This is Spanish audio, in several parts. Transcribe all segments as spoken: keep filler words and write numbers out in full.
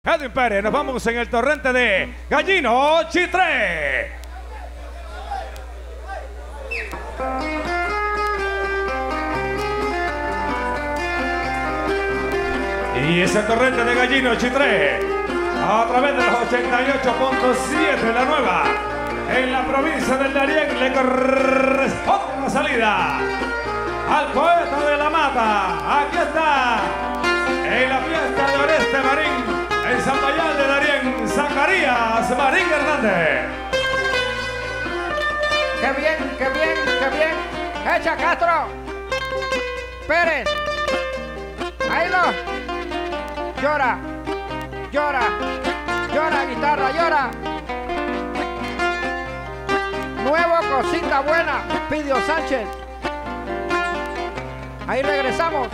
Edwin Pérez, nos vamos en el torrente de Gallino Chitré. Y ese torrente de Gallino Chitré, a través de los ochenta y ocho punto siete, la nueva, en la provincia del Darién, le corresponde la salida al poeta de la mata. Aquí está, en la fiesta de Oreste Marín, en San Mayal de Darién, Zacarías Marín Hernández. ¡Qué bien, qué bien, qué bien! ¡Echa Castro! ¡Pérez! ¡Ahí lo! ¡Llora! ¡Llora! ¡Llora, guitarra, llora! Nuevo, cosita buena, Pidio Sánchez. Ahí regresamos.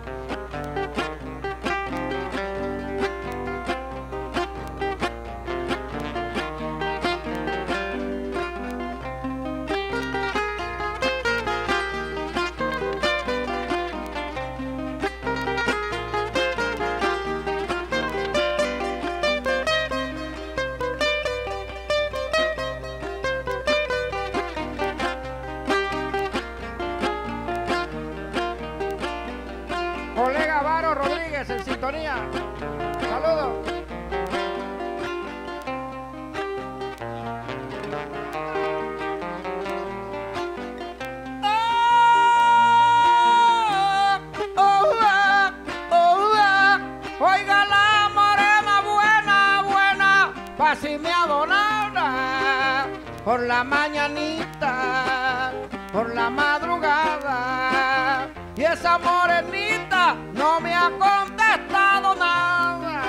Colega Varo Rodríguez en sintonía. Saludos. Oiga la morena buena, buena, pa' si me adonara por la mañanita, por la madrugada. Y esa morenita no me ha contestado nada.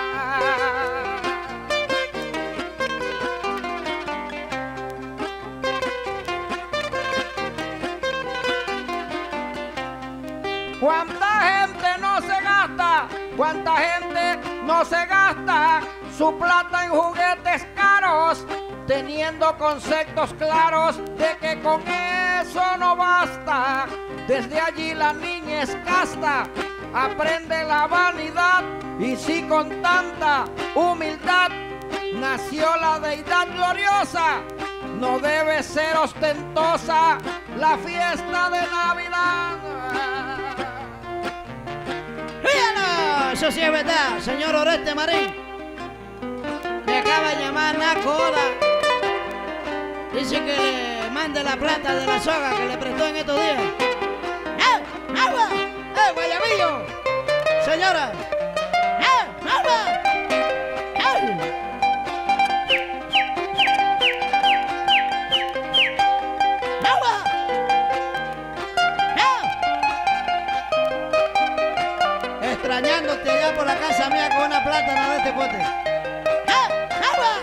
¿Cuánta gente no se gasta? ¿Cuánta gente no se gasta su plata en juguetes caros, teniendo conceptos claros de que con eso no basta? Desde allí la niña es casta, aprende la vanidad, y si con tanta humildad nació la deidad gloriosa, no debe ser ostentosa la fiesta de Navidad. ¡Fíjalo! Eso sí es verdad, señor Oreste Marín. Me acaba de llamar Nacoda. Dice que le mande la plata de la soga que le prestó en estos días. ¡Eh! ¡Agua! ¡Eh, Guayabillo! Señora. ¡Eh! ¡Agua! ¡Eh! ¡Agua! ¡Eh! Extrañándote allá por la casa mía con una plátana de este pote. ¡Eh! ¡Agua!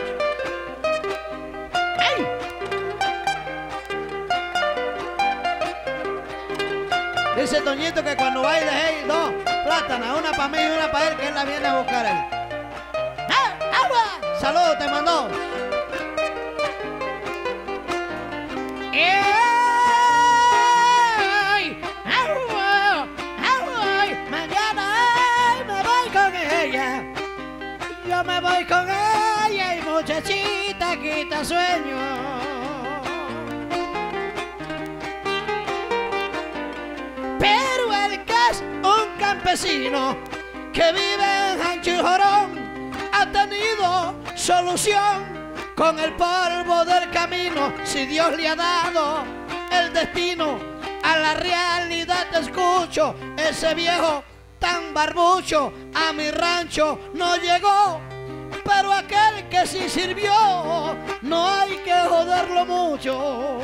Dice Toñito que cuando va y dejé dos plátanas, una para mí y una para él, que él la viene a buscar él. ¡Eh! ¡Agua! ¡Saludos te mandó! ¡Ey! ¡Agua! ¡Agua! Mañana me voy con ella. Yo me voy con ella y muchachita quita sueño. Pero el que es un campesino que vive en Ancho y Jorón ha tenido solución con el polvo del camino. Si Dios le ha dado el destino, a la realidad te escucho. Ese viejo tan barbucho a mi rancho no llegó, pero aquel que sí sirvió no hay que joderlo mucho.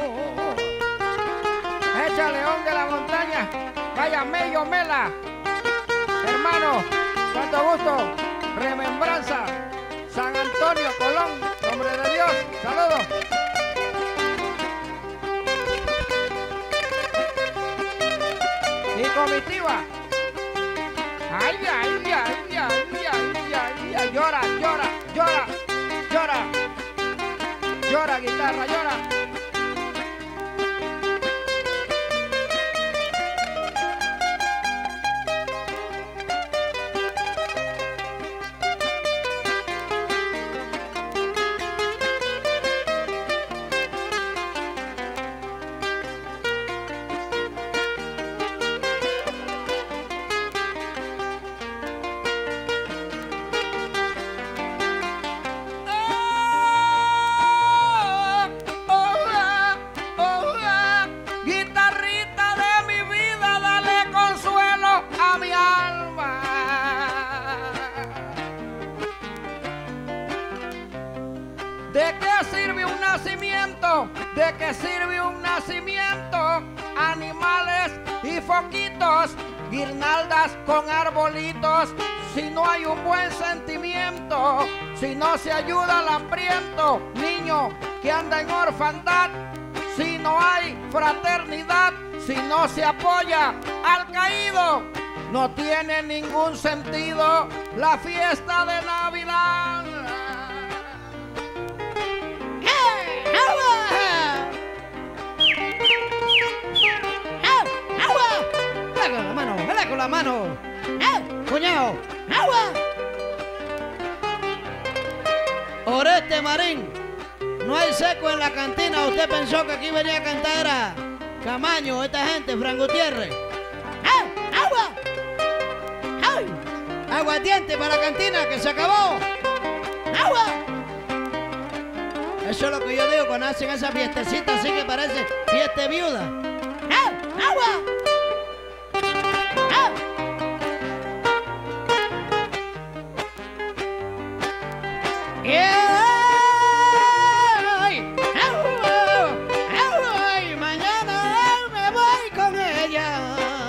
Echa León de la Montaña, vaya Mello Mela, hermano, tanto gusto, remembranza, San Antonio, Colón, nombre de Dios, saludos. Y comitiva, ay, ay, ay, ay, ay, ay, ay, ay, llora, llora, llora, llora, llora, guitarra, llora. ¿De qué sirve un nacimiento? ¿De qué sirve un nacimiento? Animales y foquitos, guirnaldas con arbolitos. Si no hay un buen sentimiento, si no se ayuda al hambriento, niño que anda en orfandad, si no hay fraternidad, si no se apoya al caído, no tiene ningún sentido la fiesta de Navidad. Con la mano, ¡hala con la mano! ¡Cuñado! ¡Agua! Oreste Marín, no hay seco en la cantina. Usted pensó que aquí venía a cantar era Camaño, esta gente, Fran Gutiérrez. ¡Ah! ¡Agua! ¡Ay! Aguardiente para la cantina, que se acabó. ¡Agua! Eso es lo que yo digo cuando hacen esa fiestecita así que parece fiesta de viuda. ¡Ah! ¡Agua! Ay, mañana me voy con ella.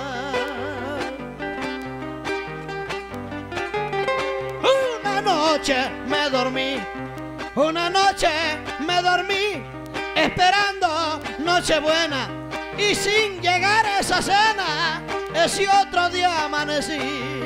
Una noche me dormí, una noche me dormí, esperando Nochebuena, y sin llegar a esa cena, ese otro día amanecí.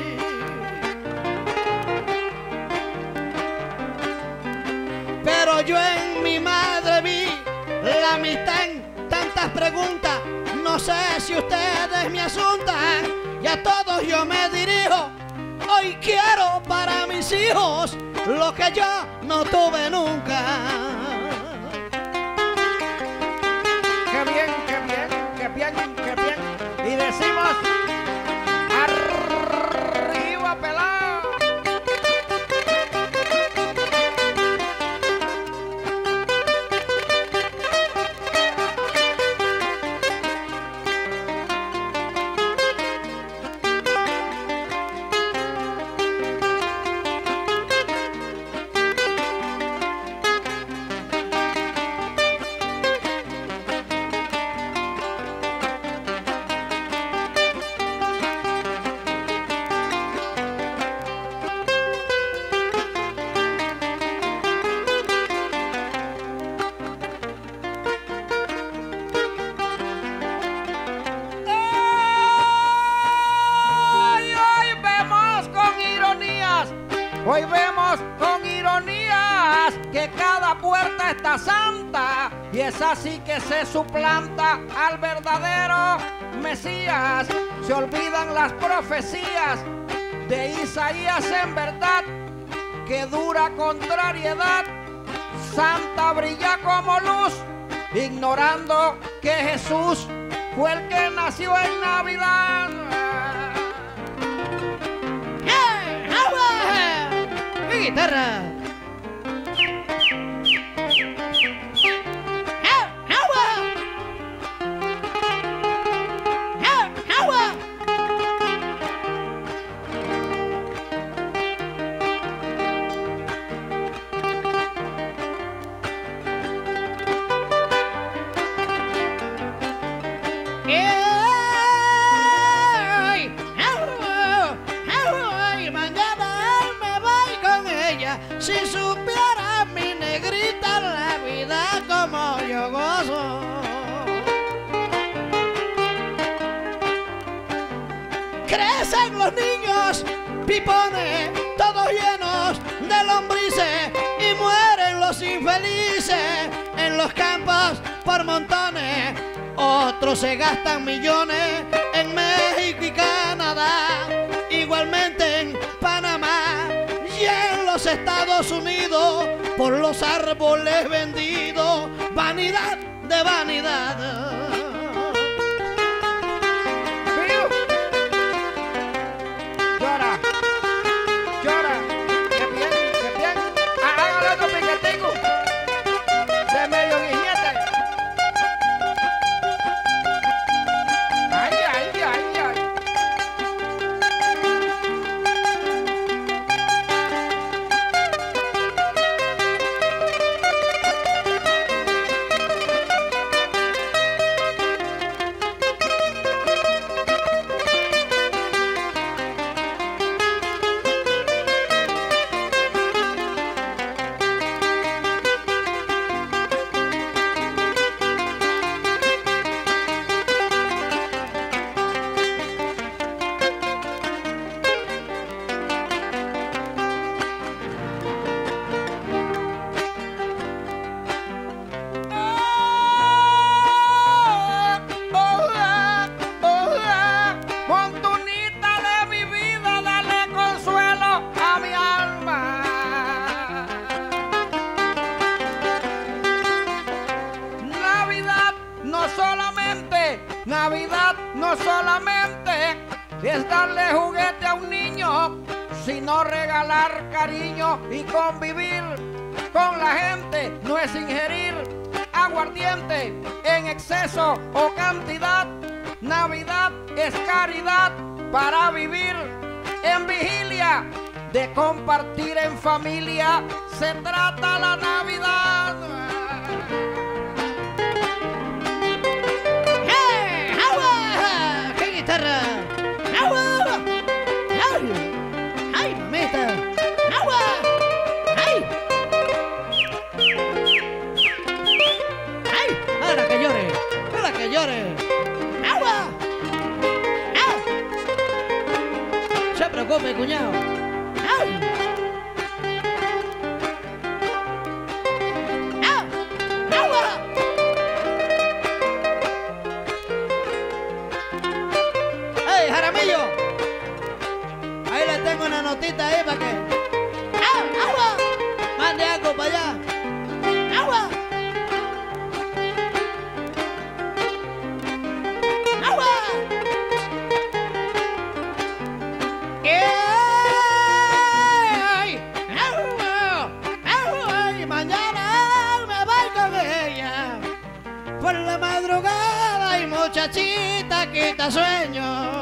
Pero yo en mi madre vi la amistad en tantas preguntas. No sé si ustedes me asuntan, y a todos yo me dirijo. Hoy quiero para mis hijos lo que yo no tuve nunca. Qué bien, qué bien, qué bien, qué bien. Y decimos, arriba pelado. Hoy vemos con ironías que cada puerta está santa, y es así que se suplanta al verdadero Mesías. Se olvidan las profecías de Isaías en verdad, que dura contrariedad. Santa brilla como luz, ignorando que Jesús fue el que nació en Navidad. Guitarra. Si supiera mi negrita la vida como yo gozo. Crecen los niños pipones, todos llenos de lombrices, y mueren los infelices en los campos por montones. Otros se gastan millones en México y Canadá, igualmente en Panamá y en los Estados Unidos, por los árboles vendidos. Vanidad de vanidad. Llora, llora, qué bien, qué bien. Hágale otro piquetico de medio guiñete. Ay, ay, ay, ay. Navidad no solamente es darle juguete a un niño, sino regalar cariño y convivir con la gente. No es ingerir aguardiente en exceso o cantidad. Navidad es caridad para vivir en vigilia, de compartir en familia. Se trata la Navidad. ¡Hey! ¡Agua! ¡Qué guitarra! ¡Agua! ¡Ay! ¡Ay, mamita! ¡Agua! ¡Ay! ¡Ay! ¡Ahora que llore! ¡Ahora que llore! ¡Agua! ¡Ah! Se preocupe, cuñado. ¡Ay! ¡Ah! ¡Agua! ¡Ey, Jaramillo! Ahí le tengo una notita ahí para que... ¡Ah! ¡Agua! Mande algo para allá. ¡Agua! ¡Agua! ¡Ey! ¡Agua! ¡Agua! Y mañana me voy con ella. Por la madrugada y muchachita quita sueño.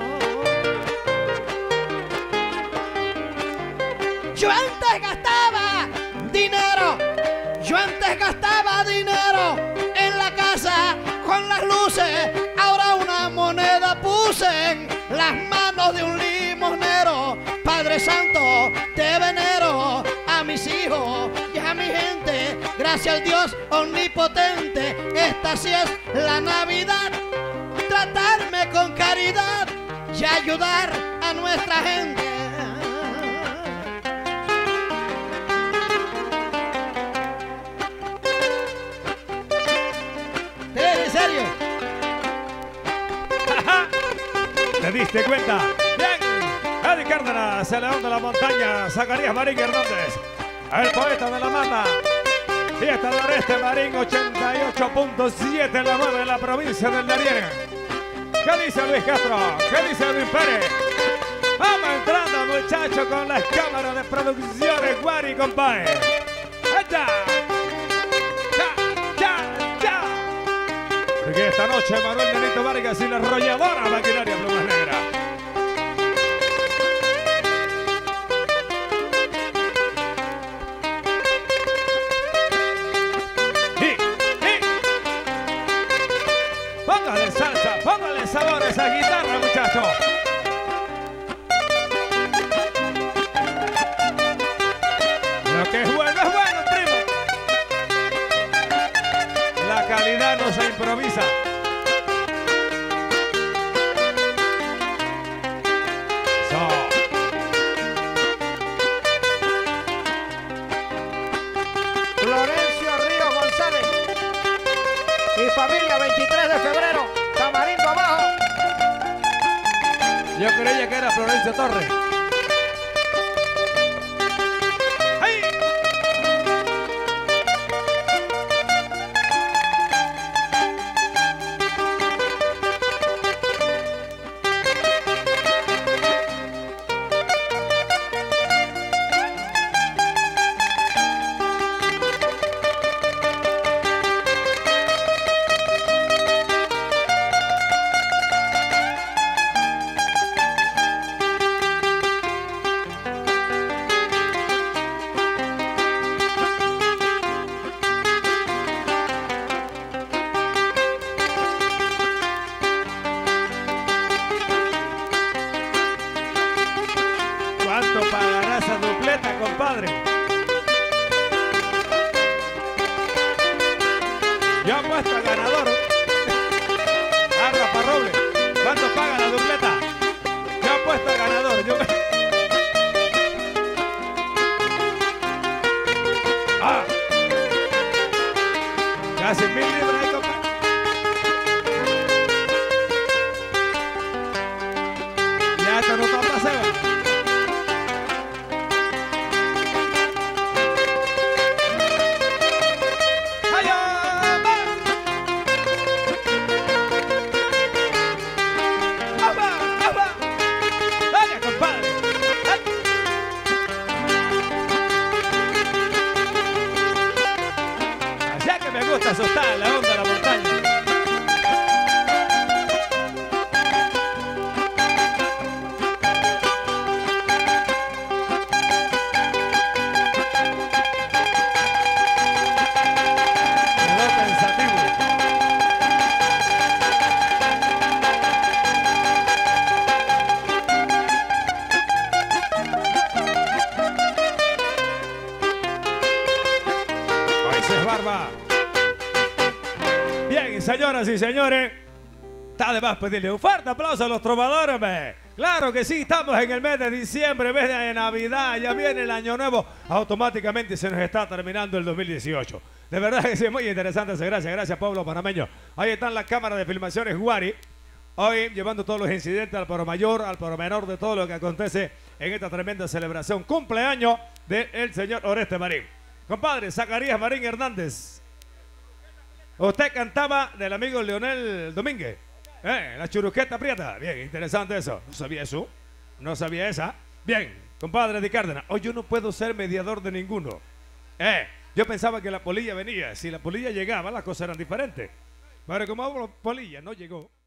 Yo antes gastaba dinero, yo antes gastaba dinero en la casa con las luces. Ahora una moneda puse en las manos de un limonero. Padre Santo, te venero a mis hijos y a mi gente. Gracias al Dios omnipotente, esta sí es la Navidad. Tratarme con caridad y ayudar a nuestra gente. ¿En serio? ¿Te diste cuenta? Bien. Eddie Cárdenas, el león de la montaña. Zacarías Marín Hernández, el poeta de la mata. Fiesta de Oreste Marín, ochenta y ocho punto siete la nueve en la provincia del Darién. ¿Qué dice Luis Castro? ¿Qué dice Luis Pérez? Vamos entrando, muchachos, con las cámaras de producciones Guari, compadre. ¡Allá! Porque esta noche Manuel Benito Vargas y la arrolladora maquinaria Plumas Negras. Y, y. Póngale salsa, póngale sabor a esa guitarra, muchachos. Lo que es bueno es bueno, primo. La calidad no se improvisa. So. Florencio Ríos González y familia, veintitrés de febrero, Tamarindo abajo. Yo creía que era Florencio Torres. ¡Ay! ¿Cuánto pagará esa dupleta, compadre? Yo apuesto al ganador. A Rafa Robles. ¿Cuánto paga la dupleta? Yo apuesto al ganador. Yo... Ah. Casi mil libras ahí, compadre. Ya esto no está pasando. barba. Bien, señoras y señores, está de más pedirle un fuerte aplauso a los trovadores, me. Claro que sí, estamos en el mes de diciembre, mes de Navidad, ya viene el año nuevo, automáticamente se nos está terminando el dos mil dieciocho. De verdad que sí, muy interesante, gracias, gracias pueblo panameño. Ahí están las cámaras de filmaciones Guari, hoy llevando todos los incidentes al por mayor, al por menor de todo lo que acontece en esta tremenda celebración, cumpleaños del señor Oreste Marín. Compadre, Zacarías Marín Hernández, usted cantaba del amigo Leonel Domínguez. Eh, la churuqueta prieta. Bien, interesante eso. No sabía eso. No sabía esa. Bien, compadre de Cárdenas. Hoy yo no puedo ser mediador de ninguno. Eh, yo pensaba que la polilla venía. Si la polilla llegaba, las cosas eran diferentes. Pero como la polilla no llegó.